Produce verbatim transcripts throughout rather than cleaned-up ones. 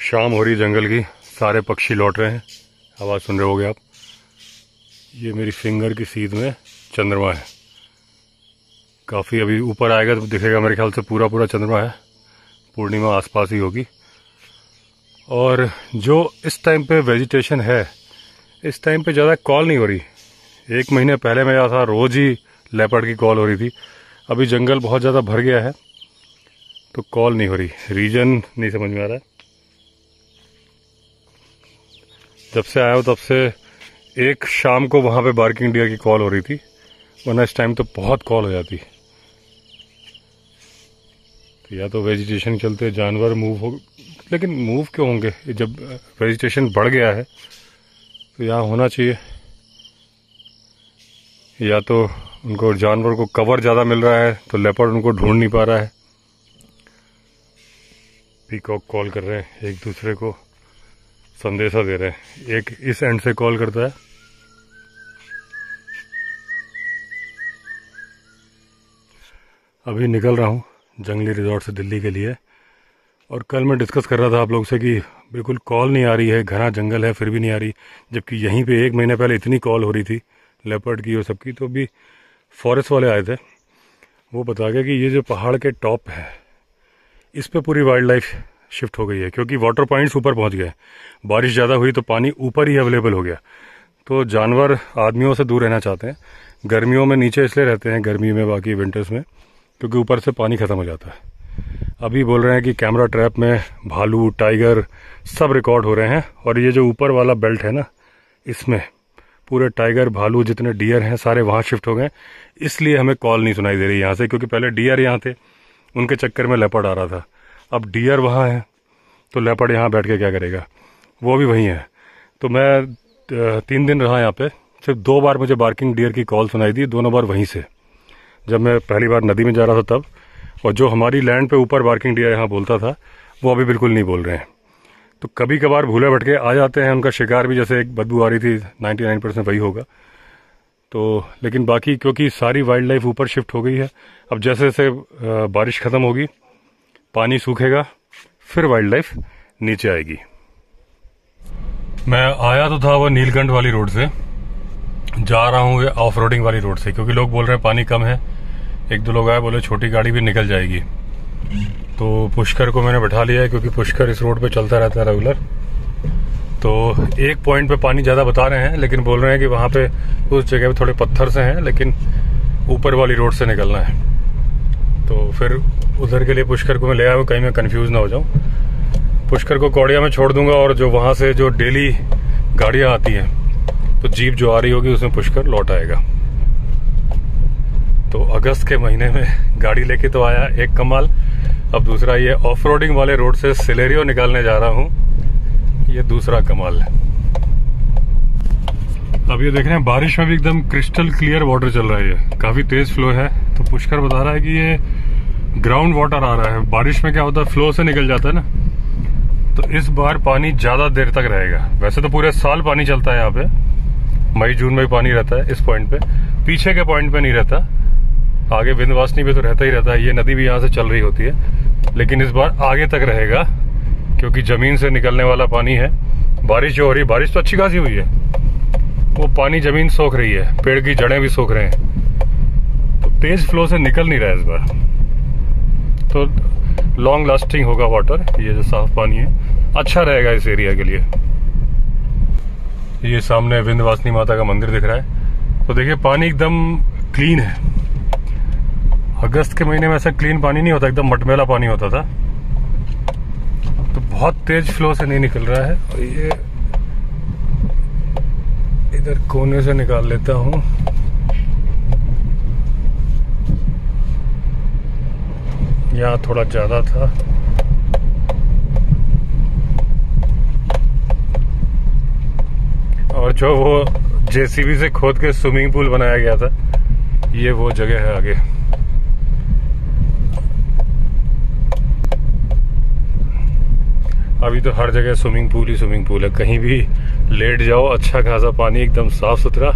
शाम हो रही जंगल की, सारे पक्षी लौट रहे हैं। आवाज़ सुन रहे होगे आप। ये मेरी फिंगर की सीध में चंद्रमा है। काफ़ी अभी ऊपर आएगा तो दिखेगा, मेरे ख्याल से पूरा पूरा चंद्रमा है। पूर्णिमा आसपास ही होगी। और जो इस टाइम पे वेजिटेशन है, इस टाइम पे ज़्यादा कॉल नहीं हो रही। एक महीने पहले मैं आया था, रोज़ ही लेपर्ड की कॉल हो रही थी। अभी जंगल बहुत ज़्यादा भर गया है तो कॉल नहीं हो रही। रीजन नहीं समझ में आ रहा है। जब से आया हूँ तब से एक शाम को वहाँ पे बार्किंग डियर की कॉल हो रही थी, वरना इस टाइम तो बहुत कॉल हो जाती। तो या तो वेजिटेशन के चलते जानवर मूव हो, लेकिन मूव क्यों होंगे जब वेजिटेशन बढ़ गया है? तो यहाँ होना चाहिए। या तो उनको, जानवर को कवर ज़्यादा मिल रहा है तो लेपर्ड उनको ढूंढ नहीं पा रहा है। पीकॉक कॉल कर रहे हैं, एक दूसरे को संदेशा दे रहे हैं। एक इस एंड से कॉल करता है, अभी निकल रहा हूँ जंगली रिजॉर्ट से दिल्ली के लिए। और कल मैं डिस्कस कर रहा था आप लोग से कि बिल्कुल कॉल नहीं आ रही है, घना जंगल है फिर भी नहीं आ रही, जबकि यहीं पे एक महीने पहले इतनी कॉल हो रही थी लेपर्ड की और सबकी। तो अभी फॉरेस्ट वाले आए थे, वो बता गया कि ये जो पहाड़ के टॉप है इस पे पूरी वाइल्ड लाइफ शिफ्ट हो गई है, क्योंकि वाटर पॉइंट्स ऊपर पहुंच गए। बारिश ज़्यादा हुई तो पानी ऊपर ही अवेलेबल हो गया। तो जानवर आदमियों से दूर रहना चाहते हैं। गर्मियों में नीचे इसलिए रहते हैं, गर्मी में, बाकी विंटर्स में, क्योंकि ऊपर से पानी ख़त्म हो जाता है। अभी बोल रहे हैं कि कैमरा ट्रैप में भालू, टाइगर सब रिकॉर्ड हो रहे हैं। और ये जो ऊपर वाला बेल्ट है ना, इसमें पूरे टाइगर, भालू, जितने डियर हैं सारे वहाँ शिफ्ट हो गए। इसलिए हमें कॉल नहीं सुनाई दे रही यहाँ से, क्योंकि पहले डियर यहाँ थे, उनके चक्कर में लेपर्ड आ रहा था। अब डियर वहाँ है तो लेपर्ड यहाँ बैठ के क्या करेगा, वो भी वहीं है। तो मैं तीन दिन रहा यहाँ पे, सिर्फ दो बार मुझे बार्किंग डियर की कॉल सुनाई दी, दोनों बार वहीं से, जब मैं पहली बार नदी में जा रहा था तब। और जो हमारी लैंड पे ऊपर बार्किंग डियर यहाँ बोलता था, वो अभी बिल्कुल नहीं बोल रहे हैं। तो कभी कभार भूले भटके आ जाते हैं, उनका शिकार भी, जैसे एक बदबू आ रही थी, नाइन्टी नाइन परसेंट वही होगा। तो लेकिन बाकी क्योंकि सारी वाइल्ड लाइफ ऊपर शिफ्ट हो गई है, अब जैसे जैसे बारिश ख़त्म होगी, पानी सूखेगा, फिर वाइल्ड लाइफ नीचे आएगी। मैं आया तो था वो नीलकंठ वाली रोड से, जा रहा हूँ ऑफ रोडिंग वाली रोड से, क्योंकि लोग बोल रहे हैं पानी कम है। एक दो लोग आए, बोले छोटी गाड़ी भी निकल जाएगी। तो पुष्कर को मैंने बैठा लिया है, क्योंकि पुष्कर इस रोड पे चलता रहता है रेगुलर। तो एक पॉइंट पे पानी ज़्यादा बता रहे हैं, लेकिन बोल रहे हैं कि वहाँ पे उस जगह पे थोड़े पत्थर से हैं, लेकिन ऊपर वाली रोड से निकलना है। तो फिर उधर के लिए पुष्कर को मैं ले आया हूँ, कहीं मैं कंफ्यूज ना हो जाऊँ। पुष्कर को कौड़िया में छोड़ दूंगा, और जो वहाँ से जो डेली गाड़ियाँ आती हैं, तो जीप जो आ रही होगी उसमें पुष्कर लौट आएगा। तो अगस्त के महीने में गाड़ी लेके तो आया, एक कमाल। अब दूसरा ये ऑफ रोडिंग वाले रोड से सिलेरियो निकालने जा रहा हूँ, ये दूसरा कमाल है। अब ये देख रहे हैं, बारिश में भी एकदम क्रिस्टल क्लियर वाटर चल रहा है, ये काफी तेज फ्लो है। तो पुष्कर बता रहा है कि ये ग्राउंड वाटर आ रहा है। बारिश में क्या होता है, फ्लो से निकल जाता है ना, तो इस बार पानी ज्यादा देर तक रहेगा। वैसे तो पूरे साल पानी चलता है यहाँ पे, मई जून में भी पानी रहता है इस पॉइंट पे, पीछे के पॉइंट पे नहीं रहता, आगे विंध्यवासिनी पे तो रहता ही रहता है। ये नदी भी यहाँ से चल रही होती है, लेकिन इस बार आगे तक रहेगा, क्योंकि जमीन से निकलने वाला पानी है। बारिश जो हो रही है, बारिश तो अच्छी खासी हुई है, वो पानी जमीन सोख रही है, पेड़ की जड़ें भी सोख रहे हैं, तो तेज फ्लो से निकल नहीं रहा है इस बार। तो लॉन्ग लास्टिंग होगा वाटर, ये जो साफ पानी है अच्छा रहेगा इस एरिया के लिए। ये सामने विंध्यवासिनी माता का मंदिर दिख रहा है। तो देखिए पानी एकदम क्लीन है। अगस्त के महीने में ऐसा क्लीन पानी नहीं होता, एकदम मटमैला पानी होता था। तो बहुत तेज फ्लो से नहीं निकल रहा है। और ये इधर कोने से निकाल लेता हूँ। यहाँ थोड़ा ज्यादा था। और जो वो जेसीबी से खोद के स्विमिंग पूल बनाया गया था, ये वो जगह है आगे। अभी तो हर जगह स्विमिंग पूल ही स्विमिंग पूल है, कहीं भी लेट जाओ, अच्छा खासा पानी, एकदम साफ सुथरा।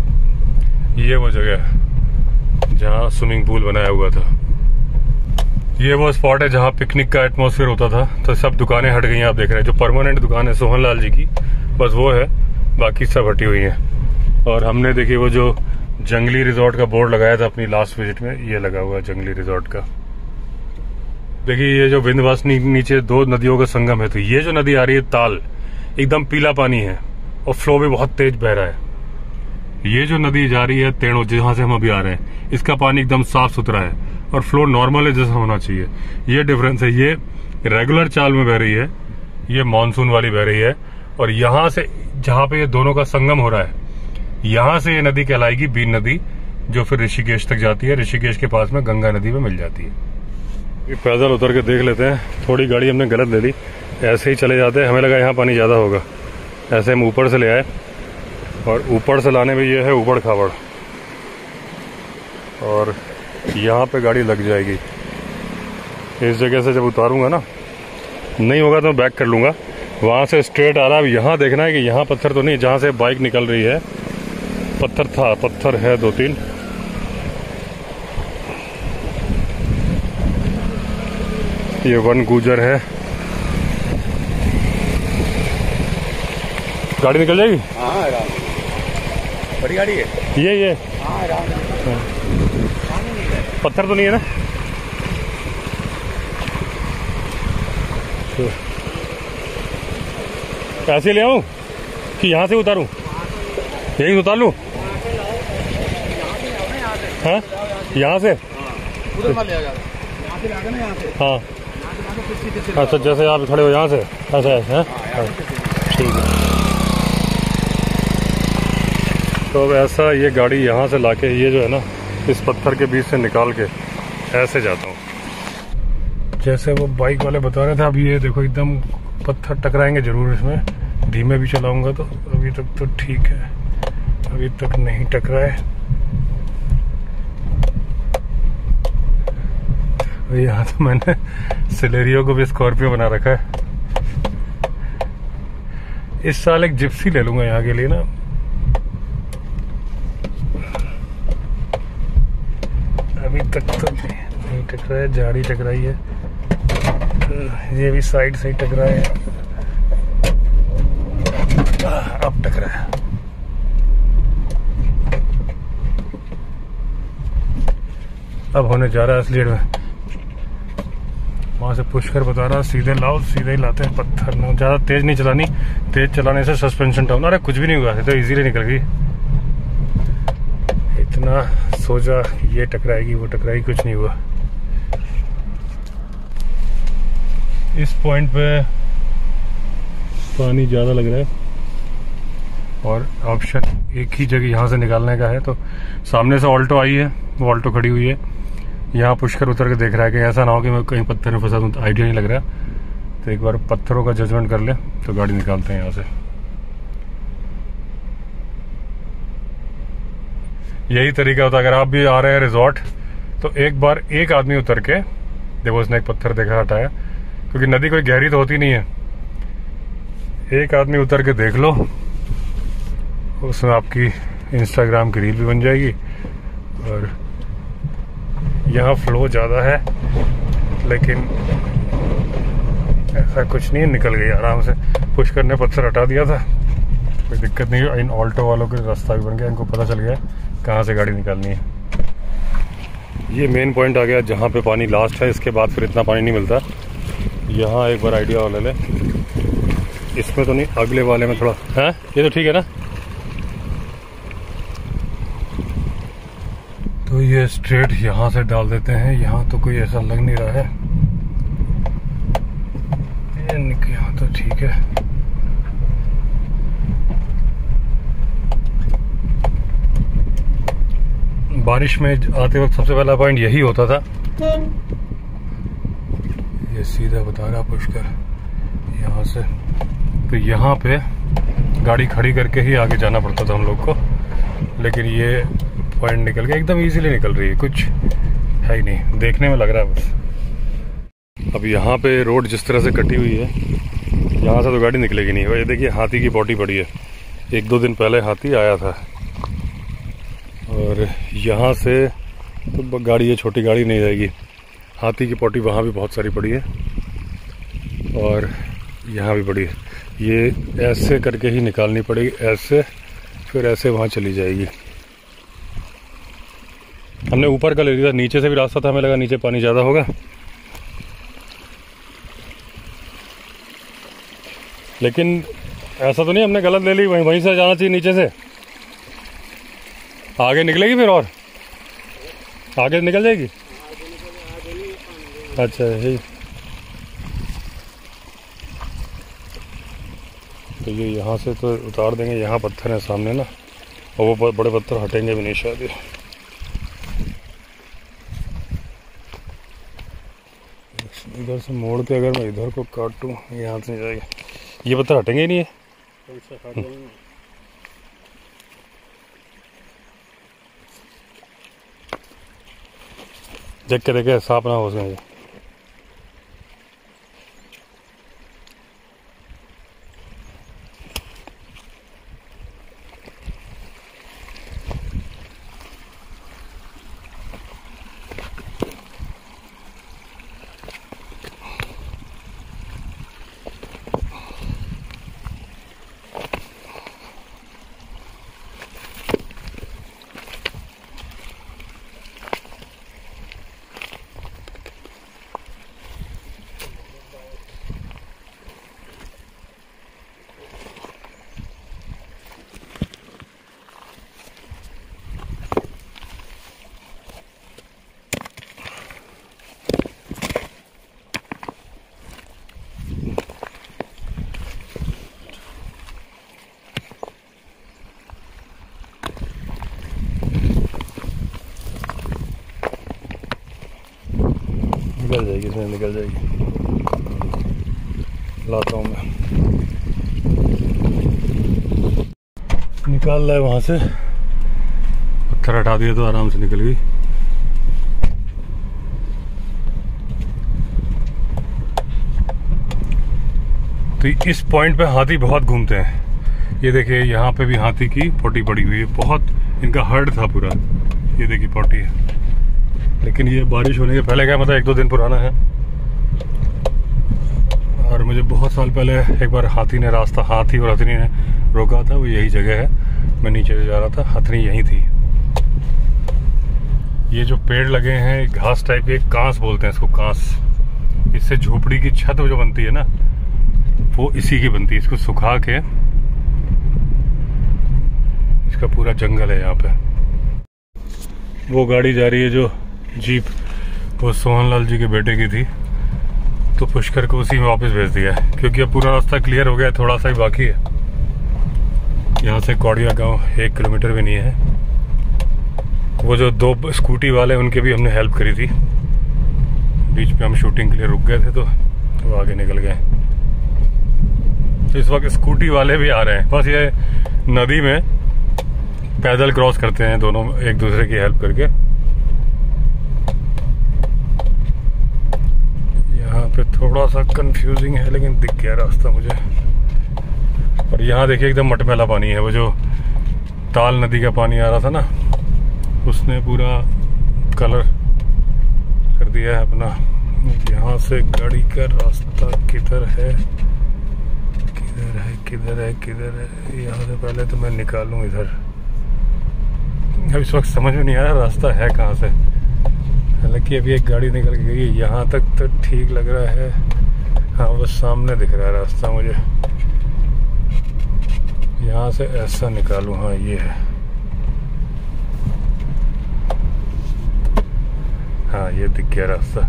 ये वो जगह है जहाँ स्विमिंग पूल बनाया हुआ था। ये वो स्पॉट है जहाँ पिकनिक का एटमॉस्फेयर होता था। तो सब दुकानें हट गई हैं, आप देख रहे हैं। जो परमानेंट दुकान है सोहन लाल जी की, बस वो है, बाकी सब हटी हुई हैं। और हमने देखिए वो जो जंगली रिजॉर्ट का बोर्ड लगाया था अपनी लास्ट विजिट में, ये लगा हुआ है जंगली रिजॉर्ट का। देखिए ये जो विंध्यवासिनी नीचे दो नदियों का संगम है, तो ये जो नदी आ रही है ताल, एकदम पीला पानी है और फ्लो भी बहुत तेज बह रहा है। ये जो नदी जा रही है तेणो, जहाँ से हम अभी आ रहे हैं, इसका पानी एकदम साफ सुथरा है और फ्लो नॉर्मल है जैसा होना चाहिए। ये डिफरेंस है, ये रेगुलर चाल में बह रही है, ये मानसून वाली बह रही है। और यहाँ से जहाँ पे ये दोनों का संगम हो रहा है, यहाँ से ये नदी कहलाएगी बीन नदी, जो फिर ऋषिकेश तक जाती है। ऋषिकेश के पास में गंगा नदी में मिल जाती है। ये पैदल उतर के देख लेते हैं। थोड़ी गाड़ी हमने गलत ले ली, ऐसे ही चले जाते हैं। हमें लगा यहाँ पानी ज़्यादा होगा, ऐसे हम ऊपर से ले आए और ऊपर से लाने में ये है ऊबड़ खाबड़, और यहाँ पे गाड़ी लग जाएगी। इस जगह से जब उतारूंगा ना, नहीं होगा तो मैं बैक कर लूँगा। वहाँ से स्ट्रेट आ रहा है। अब यहाँ देखना है कि यहाँ पत्थर तो नहीं, जहाँ से बाइक निकल रही है पत्थर था, पत्थर है दो तीन। ये वन गुजर है, गाड़ी निकल जाएगी। हाँ बड़ी गाड़ी है ये ये हाँ, पत्थर तो नहीं है ना। तो ऐसे ले आऊं कि यहाँ से उतारूं? यही उतार लूं? हाँ यहाँ से हाँ अच्छा, जैसे आप खड़े हो यहाँ से ऐसा है। ठीक है, तो अब ऐसा ये गाड़ी यहाँ से लाके, ये जो है ना, इस पत्थर के बीच से निकाल के ऐसे जाता हूँ जैसे वो बाइक वाले बता रहे थे। अब ये देखो एकदम पत्थर टकराएंगे जरूर इसमें। धीमे भी चलाऊंगा तो अभी तक तो ठीक है, अभी तक नहीं टकराए। यहाँ तो मैंने सिलेरियो को भी स्कॉर्पियो बना रखा है। इस साल एक जिप्सी ले लूंगा यहाँ के लिए ना। अभी तक तो नहीं टकराया, झाड़ी टकराई है, ये भी साइड से ही टकराया है। अब टकराया। अब होने जा रहा है असली में। वहां से पुष्कर बता रहा सीधे लाओ, सीधे ही लाते हैं पत्थर। ना ज्यादा तेज नहीं चलानी, तेज चलाने से सस्पेंशन डाउन। अरे कुछ भी नहीं हुआ, तो इजीली निकल गई। इतना सोचा ये टकराएगी वो टकराएगी, कुछ नहीं हुआ। इस पॉइंट पे पानी ज़्यादा लग रहा है और ऑप्शन एक ही जगह यहाँ से निकालने का है। तो सामने से ऑल्टो आई है, वो ऑल्टो खड़ी हुई है। यहाँ पुष्कर उतर के देख रहा है कि ऐसा ना हो कि मैं कहीं पत्थर में फंसा दूँ, तो आइडिया नहीं लग रहा। तो एक बार पत्थरों का जजमेंट कर ले तो गाड़ी निकालते हैं यहाँ से। यही तरीका होता है। अगर आप भी आ रहे हैं रिजॉर्ट, तो एक बार एक आदमी उतर के देखो, उसने एक पत्थर देखा हटाया, क्योंकि नदी कोई गहरी तो होती नहीं है। एक आदमी उतर के देख लो, उसमें आपकी इंस्टाग्राम की रील भी बन जाएगी। और यहाँ फ्लो ज़्यादा है, लेकिन ऐसा कुछ नहीं, निकल गई आराम से। पुष्कर ने पत्थर हटा दिया था, कोई दिक्कत नहीं है। इन ऑल्टो वालों के रास्ता भी बन गया, इनको पता चल गया कहाँ से गाड़ी निकालनी है। ये मेन पॉइंट आ गया जहाँ पे पानी लास्ट है, इसके बाद फिर इतना पानी नहीं मिलता। यहाँ एक बार आइडिया वाला ले, इसमें तो नहीं, अगले वाले में थोड़ा है। ये तो ठीक है ना। तो ये स्ट्रेट यहाँ से डाल देते हैं। यहाँ तो कोई ऐसा लग नहीं रहा है, ये यहाँ तो ठीक है। बारिश में आते वक्त सबसे पहला पॉइंट यही होता था। ये सीधा बता रहा पुष्कर यहाँ से। तो यहाँ पे गाड़ी खड़ी करके ही आगे जाना पड़ता था हम लोग को, लेकिन ये पॉइंट निकल गया, एकदम इजीली निकल रही है, कुछ है ही नहीं, देखने में लग रहा है बस। अब यहाँ पे रोड जिस तरह से कटी हुई है, यहाँ से तो गाड़ी निकलेगी नहीं। ये देखिए हाथी की बॉडी पड़ी है, एक दो दिन पहले हाथी आया था। और यहाँ से तो गाड़ी, ये छोटी गाड़ी नहीं जाएगी। हाथी की पॉटी वहाँ भी बहुत सारी पड़ी है और यहाँ भी पड़ी है। ये ऐसे करके ही निकालनी पड़ेगी, ऐसे, फिर ऐसे वहाँ चली जाएगी। हमने ऊपर का ले लिया था, नीचे से भी रास्ता था, हमें लगा नीचे पानी ज़्यादा होगा, लेकिन ऐसा तो नहीं हमने गलत ले ली। वहीं वहीं से जाना चाहिए, नीचे से आगे निकलेगी फिर, और आगे निकल जाएगी। अच्छा यही तो ये यहाँ से तो उतार देंगे। यहाँ पत्थर है सामने ना, और वो बड़े पत्थर हटेंगे भी नहीं शायद। इधर से मोड़ के अगर मैं इधर को काटूं, यहाँ से नहीं जाएगा, ये पत्थर हटेंगे ही नहीं है। देख के देखे साफ ना हो सके। निकल जाएगी, इसमें निकल जाएगी। लाता हूँ मैं, निकाल रहा है वहाँ से, पत्थर हटा दिया तो आराम से निकल गई। तो इस पॉइंट पे हाथी बहुत घूमते हैं। ये देखिए यहाँ पे भी हाथी की पोटी पड़ी हुई है, बहुत इनका हर्ड था पूरा। ये देखिए पोटी है, लेकिन ये बारिश होने के पहले क्या, मतलब एक दो दिन पुराना है। और मुझे बहुत साल पहले एक बार हाथी ने रास्ता, हाथी और हथनी ने रोका था। वो यही जगह है, मैं नीचे से जा रहा था, हथनी यहीं थी। ये जो पेड़ लगे हैं घास टाइप के, कांस बोलते हैं इसको, कांस। इससे झोपड़ी की छत जो बनती है ना, वो इसी की बनती है। इसको सुखा के, इसका पूरा जंगल है यहाँ पे। वो गाड़ी जा रही है जो जीप, वो सोहनलाल जी के बेटे की थी, तो पुष्कर को उसी में वापस भेज दिया है, क्योंकि अब पूरा रास्ता क्लियर हो गया है, थोड़ा सा ही बाकी है। यहाँ से कौड़िया गांव एक किलोमीटर भी नहीं है। वो जो दो स्कूटी वाले, उनके भी हमने हेल्प करी थी। बीच में हम शूटिंग के लिए रुक गए थे, तो वो आगे निकल गए। तो इस वक्त स्कूटी वाले भी आ रहे हैं। बस ये नदी में पैदल क्रॉस करते हैं दोनों, एक दूसरे की हेल्प करके। यहाँ पे थोड़ा सा कंफ्यूजिंग है, लेकिन दिख गया रास्ता मुझे। और यहाँ देखिए एकदम मटमैला पानी है। वो जो ताल नदी का पानी आ रहा था ना, उसने पूरा कलर कर दिया है अपना। यहाँ से गाड़ी का रास्ता किधर है, किधर है, किधर है, किधर है? यहाँ से पहले तो मैं निकालूं इधर। अब इस वक्त समझ में नहीं आ रहा रास्ता है कहाँ से। हालांकि अभी एक गाड़ी निकल गई, यहाँ तक तो ठीक लग रहा है। हाँ, वो सामने दिख रहा है रास्ता मुझे। यहाँ से ऐसा निकालूं, हाँ ये है। हाँ ये दिख गया रास्ता।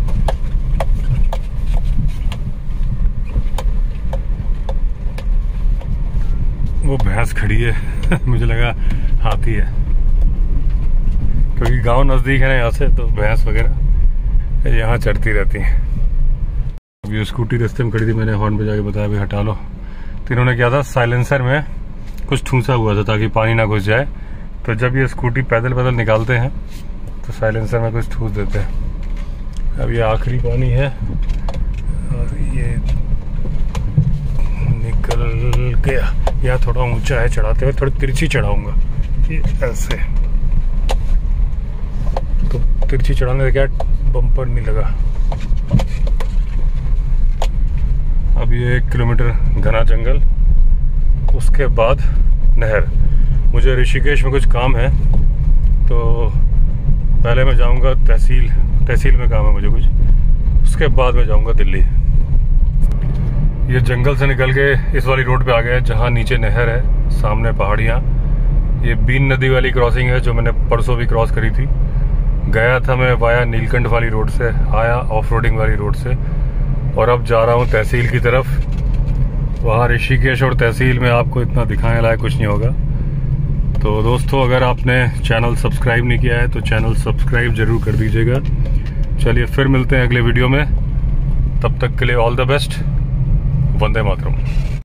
वो भैंस खड़ी है मुझे लगा हाथी है, क्योंकि गांव नज़दीक है ना यहाँ से, तो भैंस वगैरह यहाँ चढ़ती रहती हैं। अब ये स्कूटी रास्ते में खड़ी थी, मैंने हॉर्न पे जाके बताया भी हटा लो। तो इन्होंने क्या था, साइलेंसर में कुछ ठूंसा हुआ था ताकि पानी ना घुस जाए। तो जब ये स्कूटी पैदल पैदल निकालते हैं तो साइलेंसर में कुछ ठूस देते हैं। अब ये आखिरी पानी है और ये निकल गया। यहाँ थोड़ा ऊंचा है, चढ़ाते हुए थोड़ी तिरछी चढ़ाऊंगा, ये ऐसे। तो तिरछी चढ़ाने से क्या बम्पर नहीं लगा। अब ये एक किलोमीटर घना जंगल, उसके बाद नहर। मुझे ऋषिकेश में कुछ काम है, तो पहले मैं जाऊंगा तहसील तहसील में काम है मुझे कुछ, उसके बाद मैं जाऊंगा दिल्ली। ये जंगल से निकल के इस वाली रोड पे आ गया, जहाँ नीचे नहर है, सामने पहाड़ियाँ। ये बीन नदी वाली क्रॉसिंग है जो मैंने परसों भी क्रॉस करी थी। गया था मैं वाया नीलकंठ वाली रोड से, आया ऑफ रोडिंग वाली रोड से, और अब जा रहा हूँ तहसील की तरफ। वहाँ ऋषिकेश और तहसील में आपको इतना दिखाने लायक कुछ नहीं होगा। तो दोस्तों, अगर आपने चैनल सब्सक्राइब नहीं किया है तो चैनल सब्सक्राइब जरूर कर दीजिएगा। चलिए फिर मिलते हैं अगले वीडियो में, तब तक के लिए all the best. Vande Mataram.